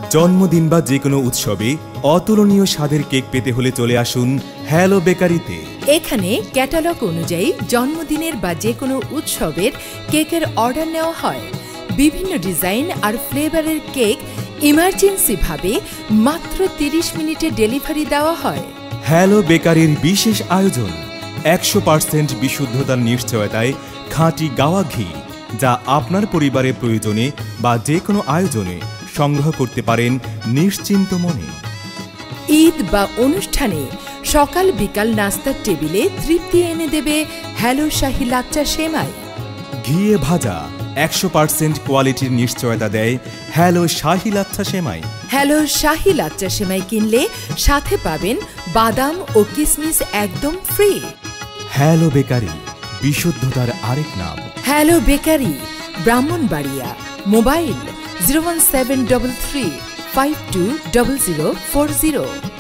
জন্মদিন বা যে কোনো উৎসবে অতুলনীয় স্বাদের কেক পেতে হলে চলে আসুন হ্যালো বেকারিতে। এখানে ক্যাটালগ অনুযায়ী জন্মদিনের বা যে কোনো উৎসবের কেকের অর্ডার নেওয়া হয়। বিভিন্ন ডিজাইন আর ফ্লেভারের কেক ইমার্জেন্সি ভাবে মাত্র 30 মিনিটে ডেলিভারি দেওয়া হয়। হ্যালো বেকারির বিশেষ আয়োজন 100% বিশুদ্ধতার নিশ্চয়তায় খাঁটি গাওয়া ঘি, যা আপনার পরিবারের প্রয়োজনে বা যে কোনো আয়োজনে সংগ্রহ করতে পারেন নিশ্চিন্ত মনে। ঈদ বা অনুষ্ঠানে সকাল বিকাল নাস্তার টেবিলে তৃপ্তি এনে দেবে হ্যালো শাহী লাচ্চা সেমাই। ঘিয়ে ভাজা 100% কোয়ালিটির নিশ্চয়তা দেয় হ্যালো শাহী লাচ্চা সেমাই। হ্যালো শাহী লাচ্চা সেমাই কিনলে সাথে পাবেন বাদাম ও কিশমিশ একদম ফ্রি। হ্যালো বেকারি, বিশুদ্ধতার আরেক নাম। Hello bakery, Brahmanbaria. মোবাইল 01733 520040।